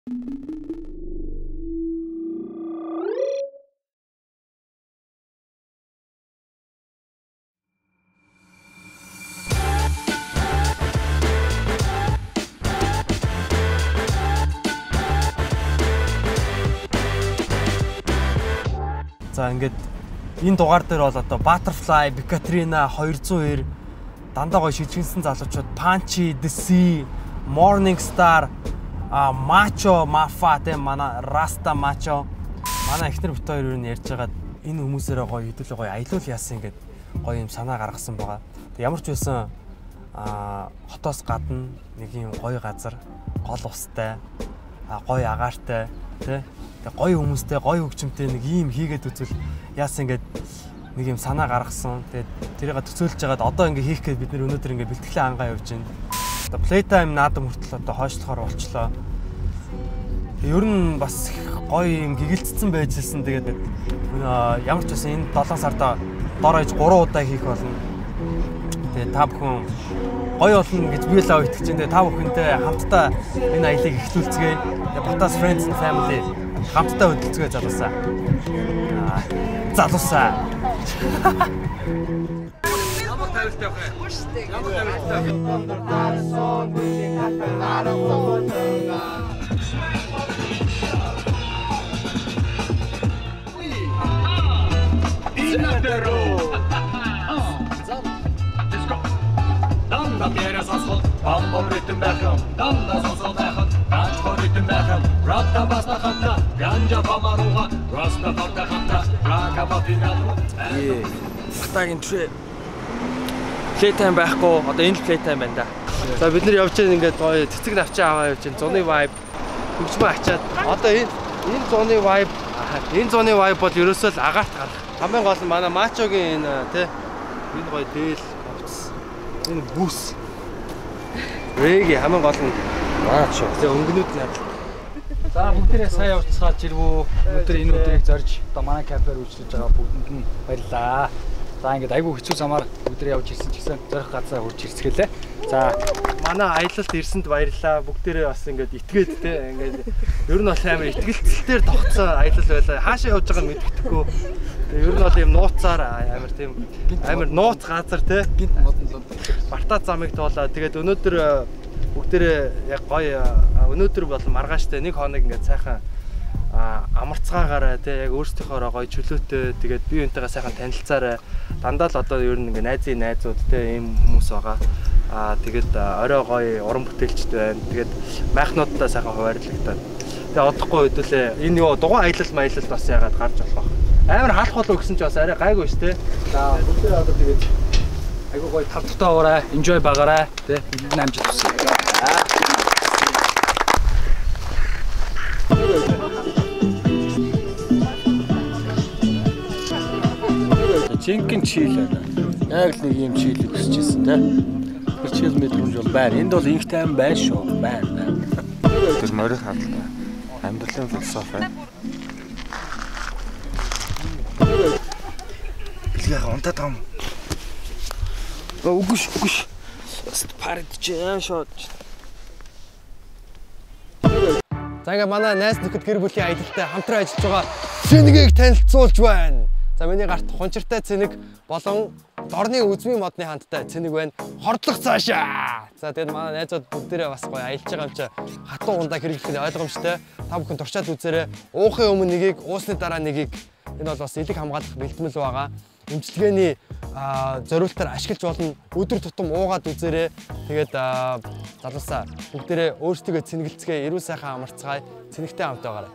За ингээд энэ дугаар дээр бол одоо Butterfly, Bikatrina 202 дандаа гоё шижигнсэн залуучууд Punchy, The Sea, Morning Star, Macho, Mafa тийм манай Rasta Macho манай эхнэр бит хоёр юу ярьж байгаад энэ хүмүүсээрээ гоё хэдүүлээ гоё аялуул яасан ингээд гоё юм санаа гаргасан байгаа. Тэг ямар ч байсан хотоос гадна нэг юм гоё газар, гол устай, гоё агаартай тий гоё хүмүүстэй, гоё хөгжмөнтэй нэг ийм хийгээд үзвэл яасан ингээд нэг юм санаа гаргасан. Тэгээд тэрийг төсөөлж байгаад одоо ингээд хийх гээд бид нэр өнөөдөр ингээд бэлтгэлээ ангаа явж байна. Одоо playtime наадам хүртэл одоо хойшлохоор болчлоо. Ер нь бас гоё юм гэгэлцсэн байжсэн. Тэгээд ямар ч байсан энэ 7 сарда дор хаяж 3 удаа хийх болно. Тэгээд та бүхэн гоё болно гэж би л итгэж байна. Та бүхэнтэй хамтдаа энэ аялыг эхлүүлцгээе. Тэгээд Batas Friends and Family хамтдаа хөдөлцгөө залуусаа. Залуусаа. Ямар тавилтай байх вэ? Ямар тавилтай. Дандаа дээрээс асуул, бамбом ритм байхам, дандаа сонсол байхам, ганчхор ритм байхам, ратта баста хатта, ганжа бамаруга, раста фарта хатта, рака матинару. Батагийн трэ playtime байхгүй, одоо энэ playtime байна да. За бид нар явж байгаа ингээд гоё цэцэг навчаа аваа явж байна. Зуны vibe хөгжмөө ачаад одоо энэ зуны vibe бол ерөөсөө л агаарт гарах. Хамгийн гол нь манай Мачогийн энэ тий энэ гоё дээл энэ бүс Рэги хамгийн гол нь Мачо тий өнгөнүүд яа. За бүгдээрээ сайн явцгаад ирвүү. Өнөөдөр энэ өдрийг зорж одоо манай кафеэр үйлчлэж байгаа бүгдэнд нь баярлалаа. За ингээд айгүй хэцүү замаар өдөр явж ирсэн ч гэсэн зорих газар хурж ирцгэлээ. За манай аялалд ирсэнд баярлалаа. Бүгдээрээ бас ингээд итгээд те ингээд ер нь бол амар итгэлцэлтээр тогтсон аялал байлаа. Хаашаа явж байгааг мэддэхгүй. Тэгээ ер нь бол юм нууцаар амар тийм амар нууц газар те гинт модон Бартаа замыг туулаа. Тэгээд өнөөдөр бүгдээрээ яг гоё өнөөдөр бол маргааштай нэг хоног ингээд сайхан амарцгаагаараа тий яг өөрсдийнхөө гоё чөлөөтэй тэгээд бие биентэйгээ сайхан танилцаарай. Дандаа л одоо ер нь ингээ найзууд тий ийм хүмүүс байгаа. Тэгээд орой гоё уран бүтээлчд байна. Тэгээд майхнуудтай сайхан хуваарлагдаад. Тэгээд одохгүй хэдүүлээ энэ юу дугуй аялал маялал бас яагаад гарч болох вэ? Амар халах болов гэсэн чи бас арай гайгүй ш тий. За бүгдээ одоо тэгээд айгуу гоё тавттай уурай, enjoy багаарай тий. Энд амжилт хүсье. Жинхэнэ чийл байна. Яг л нэг юм чийлийг хүсчихсэн тий. Тэр чийл мэдрэмж бол байна. Энд бол инх тайм байна шүү. Байна. Тэр морих хаалт. Амьдралын философи байна. Билгээ унтаад байгаа юм. Үгүй. Парид жаа шот. За ингээ манай найз нөхөд гэр бүлийн аялалтай хамтран ажиллаж байгаа Цэнигийг танилцуулж байна. За миний гарт хунчиртай цэник болон дорны үзмийн модны хандтай цэник байна. Хордлох цаашаа. За тэгээд манай найзууд бүгдээрээ бас гоё аялж байгаа юм чи хатуу ундаа хэрэглэх нь ойлгомжтой. Та бүхэн туршаад үзээрэй. Уухын өмнө нэгийг, уусны дараа нэгийг. Энэ бол бас элэг хамгаалах бэлтгэл байгаа. Эмчилгээний зориултаар ашиглаж болно. Өдөр тутам уугаад үзээрэй. Тэгээд залуусаа бүгдээрээ өөрсдөө цэнгэлцгээ, эрүүл сайхан амарцгаая. Цэнэгтэй хамт байгаарай.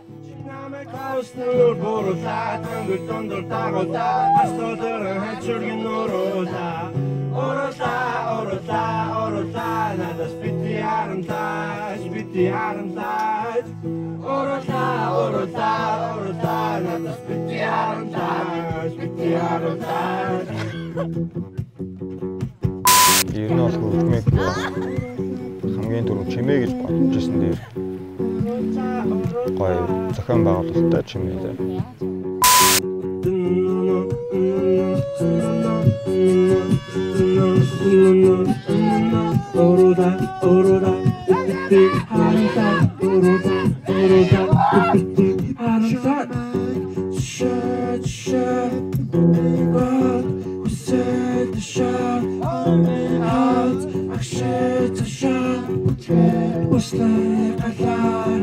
Ер нь бол хөгжмийг хамгийн түрүү чимээ гэж бодож ирсэн дээр гоё зохион байгуулалттай чимээ дээр.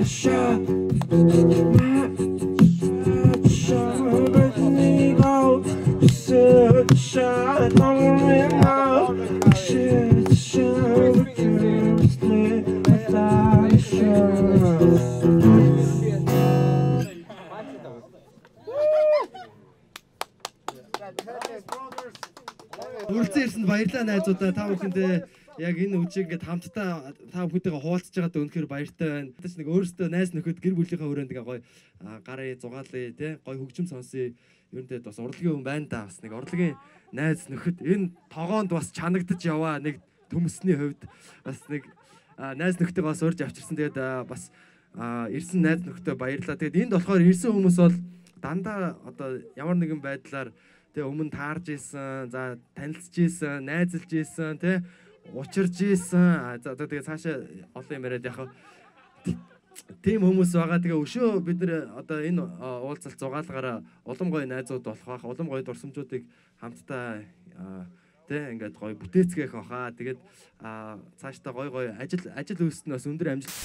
Үргэлжлүүлсэнд баярлалаа найзуудаа. Та бүхэндээ яг энэ үжиг ингээд хамтдаа та бүхэнтэйгээ хуваалцаж байгаадаа үнэхээр баяртай байна. Тэс нэг өөрөөсөө найз нөхөд гэр бүлийнхээ хүрээнд ингээ гоё гарыг зугаалъя тий гоё хөгжим сонсъё. Ерөнтэй бас урлагийн хүн байна да. Бас нэг урлагийн найз нөхөд энэ тогоонд бас чанагдаж яваа нэг төмөсний хувьд бас нэг найз нөхдөйгээ бас урьж авчирсан. Тэгээд бас ирсэн найз нөхдөд баярлалаа. Тэгээд энд болохоор ирсэн хүмүүс бол дандаа одоо ямар нэгэн байдлаар тэгээ өмнө таарж исэн, за танилцж исэн, найзалж исэн, тэ учирж исэн. За одоо тэгээ цаашаа олон юм яриад яхав. Тийм хүмүүс байгаа. Тэгээ өшөө бид нэр одоо энэ уулзалт зугаалгаараа улам гоё найзууд болох бах, улам гоё дурсамжуудыг хамтдаа тэ ингээд гоё бүтээцгээх баха. Тэгээд цаашдаа гоё ажил үйлс нь бас өндөр амжилт.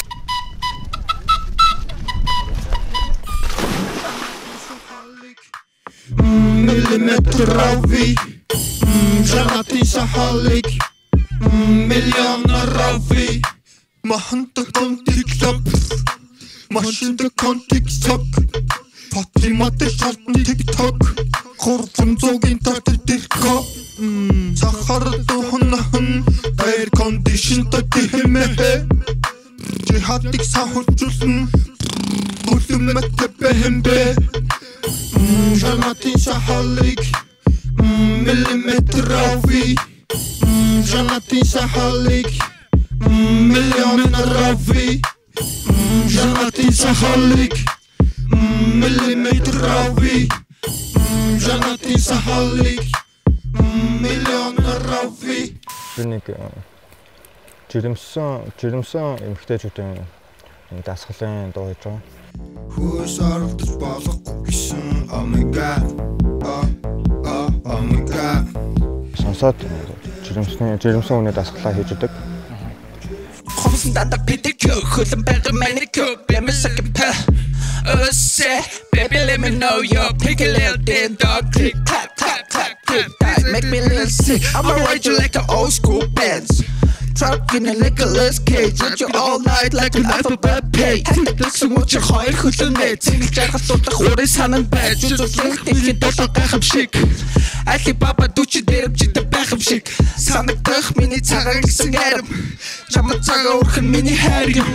Millimetrowy, żarty szachalik, milionerowy. Mahanta kon TikTok, mashinda kon TikTok. Fatrimate şartın TikTok, korkun zogin tartı dirko. Saharı doğunahın, air condition da dihimehe. Cihatik sahurcusun, ultimate tepehembe. Żarty szachalik, millimetrowy. Żarty szachalik, milionerowy. Żarty szachalik, millimetrowy. Żarty szachalik, milionerowy. Нэг жирэмсэн эмэгтэйчүүдийн дасгалын дуу хийж байгаа. Хөөс оролдож болохгүй гэсэн oh my god. Oh my god. Сонсоод жирэмсэн үнэ дасгалаа хийж өгдөг. Хомсон дандаа pedicure хөлн байгаа manicure бэмсэг пэ. Say, baby, let me know you're picky little damn dog. Click, clap, clap, clap, click, that make me a little sick. I'ma ride you like an old school Benz. Truck in a Nicolas Cage, ride you all night like an alphabet page. Тэгсэн учраас хоёр хөлөөнөө цэглэж байхад дутах хуурай санан байж үзүүлэх тэхэд долоо гайхам шиг. Alibaba дүүчи дэрэмжтэй байх юм шиг. Санагдах миний цагаан гэсэн арим. Чамд цагаа өрхөн миний хайр юм.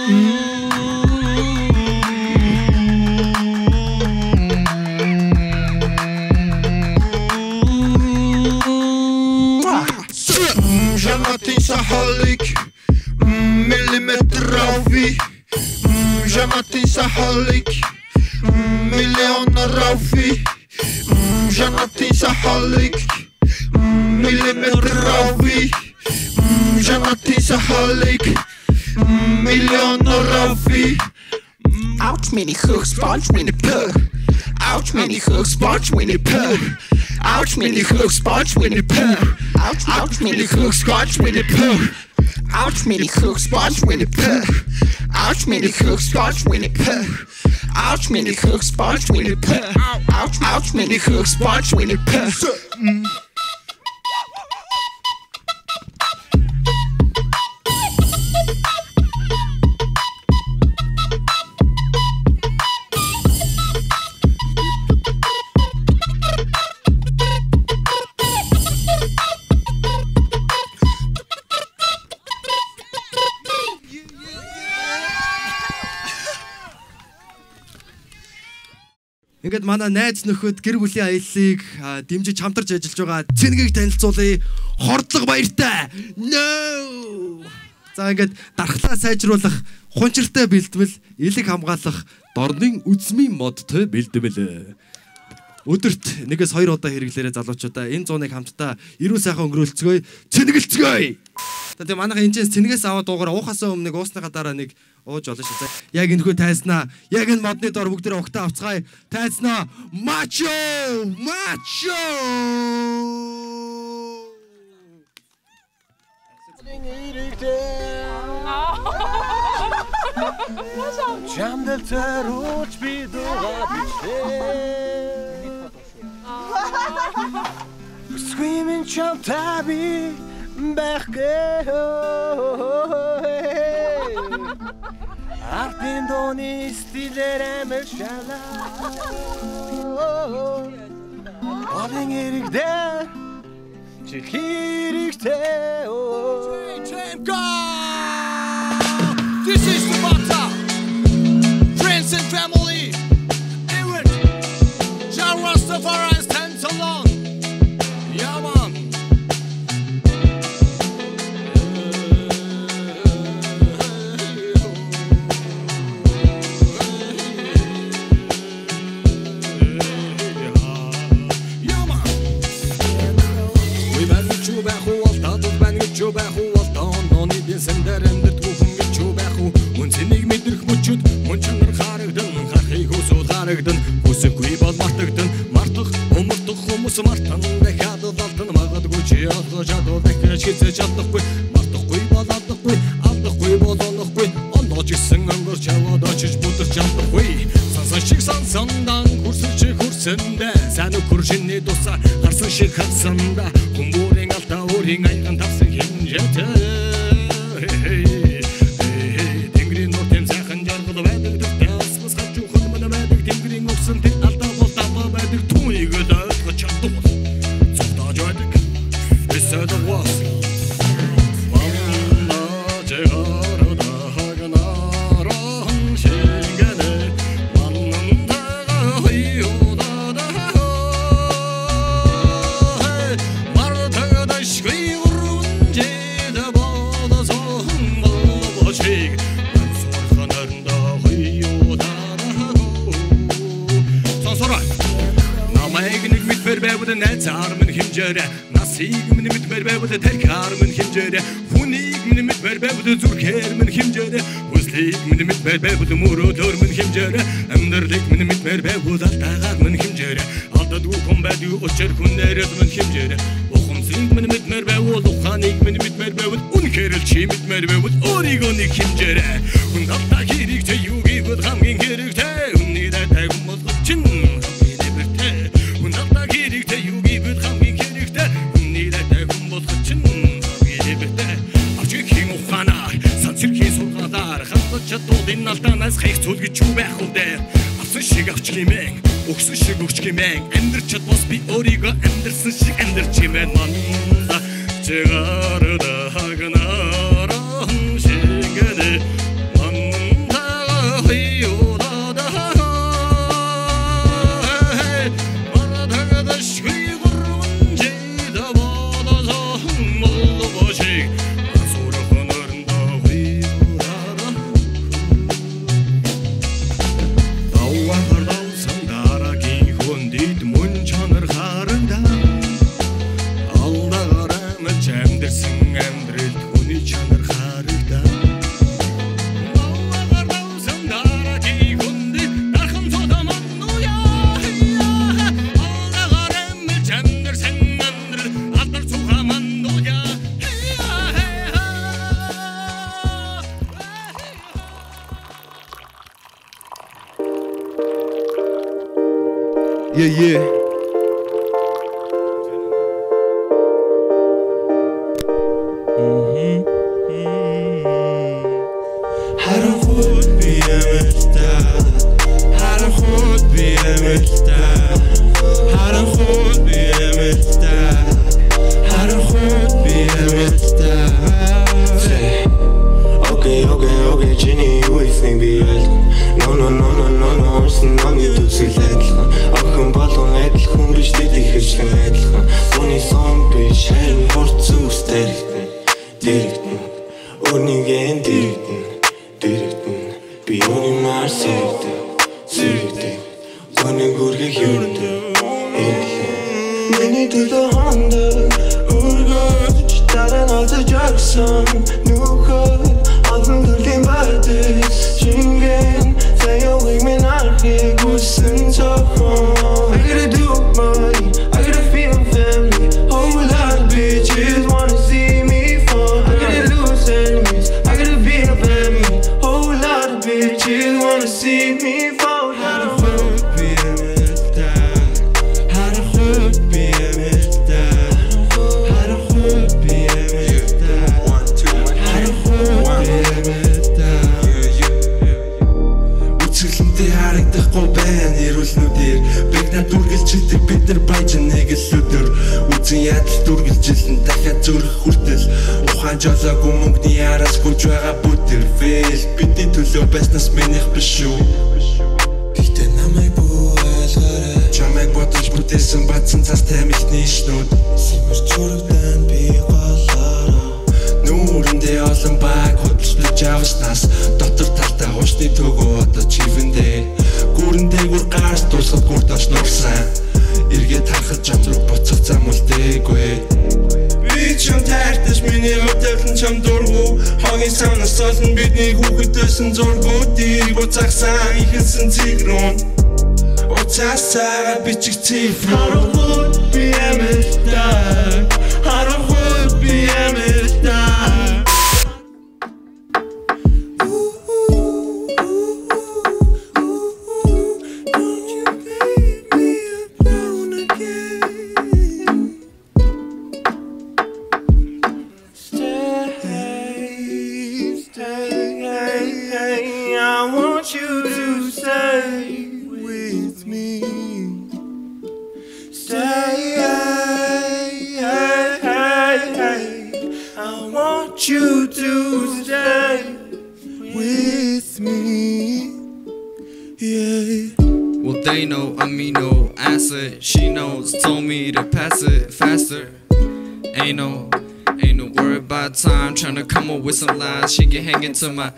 Żarty szachalik, millimetrowy. Żarty szachalik, milionerowy. Żarty szachalik, millimetrowy. Żarty szachalik, milionerowy. Ouch, mini hook, sponge, Winnie Pooh. Ouch, mini hook, sponge, Winnie Pooh. Ouch, mini hook, sponge, Winnie Pooh. Ouch, mini hook, sponge, Winnie Pooh. Ouch, mini hook, sponge, Winnie Pooh. Ouch, mini hook, sponge, Winnie Pooh. Ouch, mini hook, sponge, Winnie Pooh. Ouch, mini hook, sponge, Winnie Pooh. Ингээд манай найз нөхөд гэр бүлийн аяллыг дэмжиж хамтарч ажиллаж байгаа Цэнгийг танилцуулъя. Хордлого баяртай. No. За ингээд дархлаа сайжруулах, хунчиртай бэлтгэл, элэг хамгаалах, дорны үзмийн модтой бэлтгэл. Өдөрт нэгээс 2 удаа хэрэглээрэ залуучуудаа энэ зууныг хамтдаа эрүүл сайхан өнгөрүүлцгөөе. Цэнгэлцгөөе. Тэгээ манайха энэ цэнэгээс аваад уугаар уухасаа өмнө уусныхаа дараа нэг ууж олно шүү. Яг энэ хүү тайзнаа. Яг энэ модны дор бүгдээ угтаа авцгаая. Тайзнаа. Мачо! Мачо! Чамдал зорууч би дуугаа бичлээ. Screaming чамтай би бэхгээ. Артын дууны стилээр амаршала. Олон ирэгдээ чи хэрэгтэй. Team go! This is the Bata. Friends and family. Aaron. Jah Rastafari stands alone. Yeah, man. Сэндар амьд бүхэн гэж байх уу үнцнийг мэдрэх мөчөд мөн чанар харагдан харахыг хүсвэл харагдан хүсэхгүй бол мартагдан мартах өмөрдөх хүмүүс мартан дахиад алтан магадгүй чи олгож чадвал дахиж хийцэж чадахгүй мартахгүй бол алдахгүй бол олохгүй ондооч гисэн өнгөрч яваад очиж бүдэрч чадахгүй сансан шиг сансандан хүрсэн чи хүрсэндэ сайн үхэр шиний дусаа харсан шиг хатсанда хүмүүрийн алтаа өөрийн аяган тавсан хэмжээтэй Тэнгэрийн нур тэм сайхан жаргал байдаг дэвтээс бас гарч ухад мана байдаг тэнгэрийн өгсөн тэр алдаа бол тапа байдаг түүнийг л ойлгож чаддгүй цогтож байдаг эсэд was мамна жагарда хаганаран шингэне маннанда хойудада мартагда шгүй урунжэда бодосо Найзаар минь хэмжээрэ насыг минь мэдмээр байвал тархиар минь хэмжээрэ хүнийг минь мэдмээр байвал зүрхээр минь хэмжээрэ хүслийг минь мэдмээр байвал мөрөдөр минь хэмжээрэ амьдралыг минь мэдмээр байвал алдаагаар минь хэмжээрэ алдадгүй хүн байдаг учир хүнээрээ минь хэмжээрэ ухамсыг минь мэдмээр байвал ухааныг минь мэдмээр байвал үнэхээр л чи мэдмээр байвал өөрийгөө нэг хэмжээрэ хүн алдаа хэрэгтэй юу гэвэл хамгийн хэрэгтэй үнний дай хүмүүс чинь Чадвалын алдаанаас хайх зүйл гэж юу байх вэ дээ авсан шиг авч гимэн өгсөн шиг өгч гимэн амьдрч чадвал би өөрийгөө амьдрсан шиг амьдрч гимэн манда чигарда хаганаран шингэдэ манда хойудада марадагада шгүй гурванжэда бодосо молбошиг Yeah. Харан хот би амттай Харан хот би амттай Харан хот би амттай Харан хот би амттай Okay, Jenny, you think be No, орсон намын төсөл адилхан Охин болгон адилхан биш дэдих хэвчлэн адилхан Түүний сон биш харин хурцсан үс дэрэгтэн Өөрнийгэн дэрэгтэн Би өөрийн маар сэрэгтэн Гоныг үргэх юрдэн Миний төлөө хандаг Үргэж дараа нь олдож өгсөн Нүхөр олон төрлийн байдаг Шингэн Saying me not here, listen to I gotta do money, I gotta feel family. Whole lot of bitches wanna see me fall. I gotta lose enemies, I gotta be a family. Whole lot of bitches. She wanna see me fall. How to hook be a mister. How to hook be a mister. How to hook be a mister. How to hook be a mister. Үцгэлэнтэй харагдахгүй байна ирүүлнүүдээр Бэгнаа дүргэлждэг бид нар баяж нэг л өдөр Үзэн ядал дүргэлжилэн дахиад зүрх хүртэл Ухаан жолоогүй мөнгөний араас гүйж байгаа бүтэр Фэйл бидний төлөө байснаас минийх биш шүү Гэхдээ намайг бүү ойлгоорой Чамайг бодож бүтээсэн бадсан цас тамихны ишнүүд Симэрч урагдан би голоороо Нүүрэндээ олон баг хөдөлж авснаас Дотор талтай хуучны төгөө одоо чивэндээ Гүрэндээ гүр гарс дуусгад гүр дош нурсан Эргээд харахад чам руу буцах зам үлдээгүй Би чам тайташ миний хөдөлн чам дургу Хогийн санаас олон бидний хүүхэдсэн зургуудыг буцахсан ихэлсэн цэгрүүн Уцаасаа бичих цифр Харахуд би эмэлтэй Харахуд би эмэлтэй You to stay with me, yeah. Well, they know I'm no answer. She knows, told me to pass it faster. Ain't no worry about time. Tryna come up with some lines. She can hang into my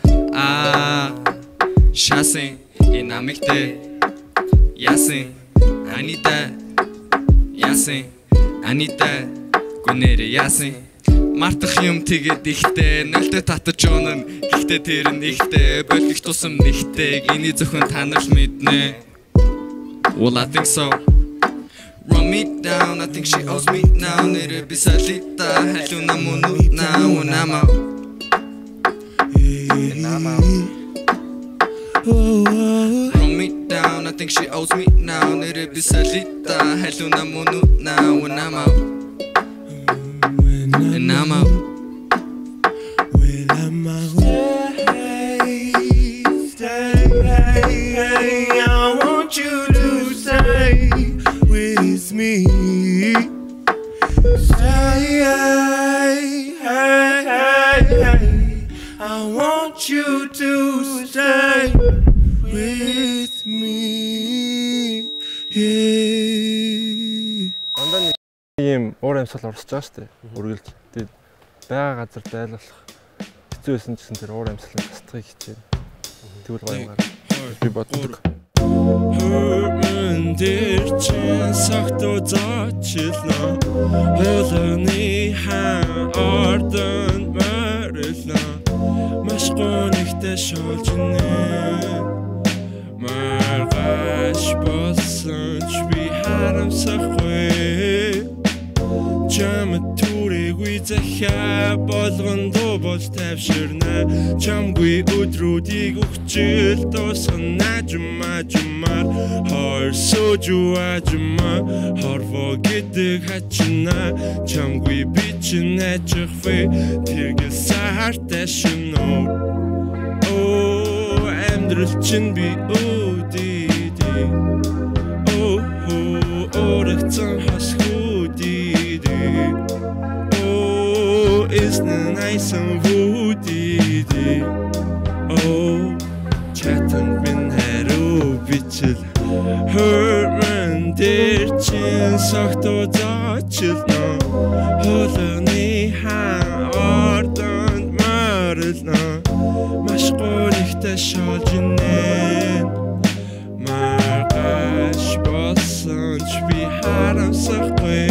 Shassing, and I make that. Yassing, I need that. Yassing, I need that. Gunere yassing. Мартах юм тэгээд ихтэй нөлтө татаж унана гэхдээ тэр нь ихтэй болгох тусам нэгтэй эний зөвхөн та нар мэднэ Well I think so Run me down I think she owes me now нэр би салита халуна муну now when I'm out Run me down I think she owes me now нэр би салита халуна муну now when I'm out And I'm out. Well, I'm out. Stay. I want you to stay with me. Stay. I want you to stay with me. Yeah. Ийм уур амьсгал орсож байгаа шүү дээ. Үргэлж. Тэгээд байгаа газар дайлуулах хэцүү байсан гэсэн тэр уур амьсгалын хастахыг хичээнэ. Тэгвэл гоё юм гараа. Би боддог. Хөрмөндэр чин сахтуу заачлаа. Хөлөний хаан ордон морилаа. Маш гонигтэй шолж нэ. Маргаш болсон ч би харамсахгүй. Чам түрээгүй захиа болгон дуу болж тавширна чамгүй өдрүүдийг өгчл дуусгана жумаар хорсоо жуажма хорвоо гэдэг хачна чамгүй би чинь ажихвэ тэргэл сартай шино оо амьдрал чинь би өдийдээ оо орогцон хасхүүдээ oh isn't it nice and woody oh chatting been hero bitchel herman der chin sakto zaachilna holoni haan ordan marilna mashgulihta sholjinen margash болсон ч би харамсахгүй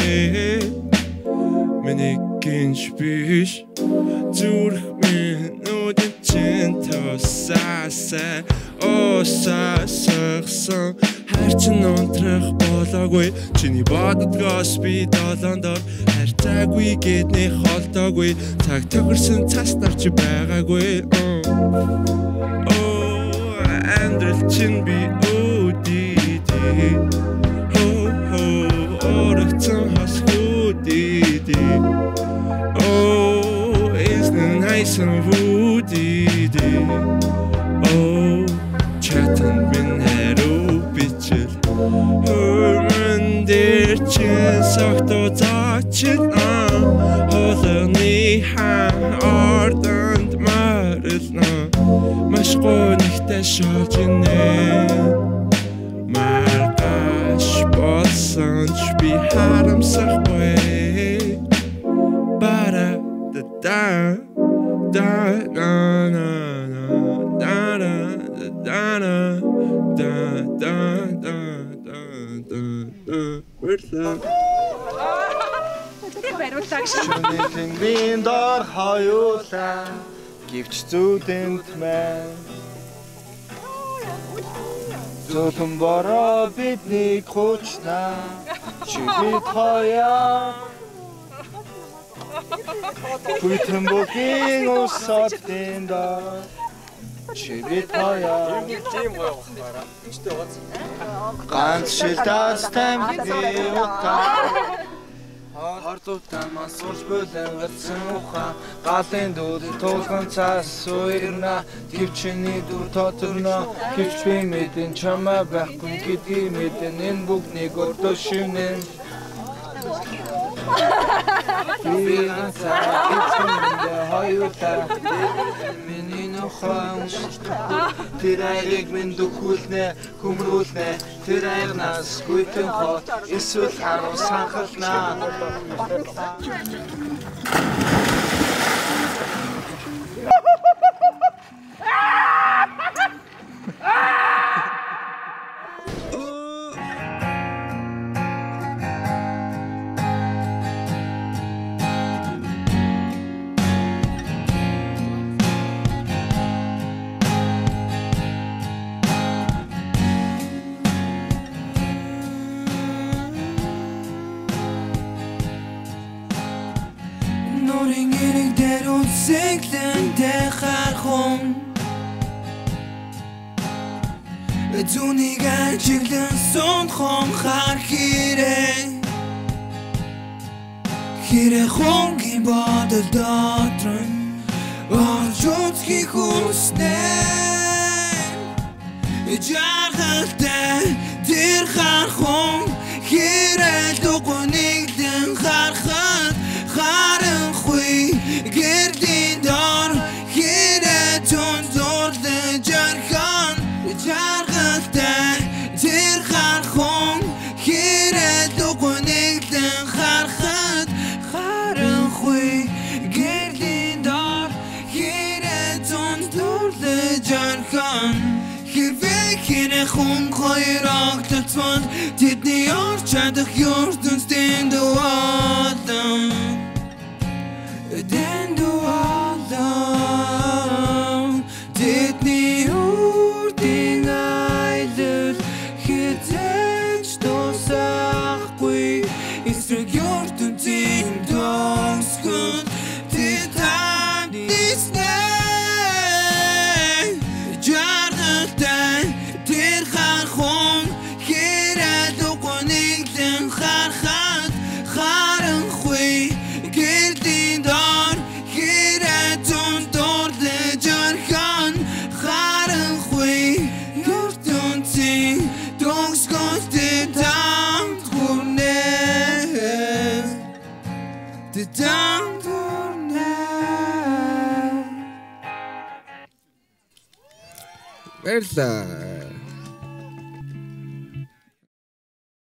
миний гинж биш зүрх минь нүдэн чин тосаасаа осаасагсан харчин унтрах болоогүй чиний боддгоос би долоондор харьцаагүй гэдний холдоогүй цаг тохирсон цас нарч байгаагүй амьдрал чинь би үүдээ орогцсон хас хүүдээ эзнэн хайсан хүүдээ чатан бин хэрүү бичэл хөрмөн дээр чинь согтоо заачин холны хаан ордонд марилна маш гонигтай шалж инэ маргаш болсон ч би харамсахгүй бара да да на на да да да да да да Тэнгэрийн дор хоёулаа гівч зүудэнд мэн Золон бороо биднийг хуучнаа чи бид хоёроо Хүйтэн бүгийн усотын дор чи бид хоёроо ганц шилдас тамхи утаа Хортуудаа масуур бүлэн гэрсэн ухаан галын дүүд туулган цаас суйрна гэвчний дүр тоторно гэвч би мэдэн чамаа байхгүй гэдгийг мэдэн энэ бүгднийг өртөө шивнэн би ганцаа гэвчэндээ хоёулаа миний нөхөн тэр айрыг минь дөхүүлнэ хүмрүүлнэ тэр айрнаас гүйтэн хот эсвэл харуу санхалнаа Зүүнийг ажиглан сонхон хар хэрэг хонгийн бодол дотор орж үзхийг хүснэ жаргалтай тэр хархон хэрэг дугуйнэгдэн харахад харанхуй гэрдийн дор хэрэг тун зурлан жархан жаргалтай тэр хархон хэрэг дугуйнэгдэн харахад харанхуй гэрдийн дор хэрэг тун зурлан жархан хэрэг хүн хоёр огтолцвол тэдний орч чадах ертөнцийн дуалан тэдний үрдийн айлал хязгаарч дуусахгүй эсрэг ертөнцийн төгсгөл тэд хамт ниснэ жаргалтай тэр хархон хэрэг дугуйнэгдэн харахад харанхуй гэрдийн дор хэрэг тун дурдж жархан харанхуй ертөнцийн төгсгөл тэд хамт хүрнэ тэд хамт хүрнэ баярлалаа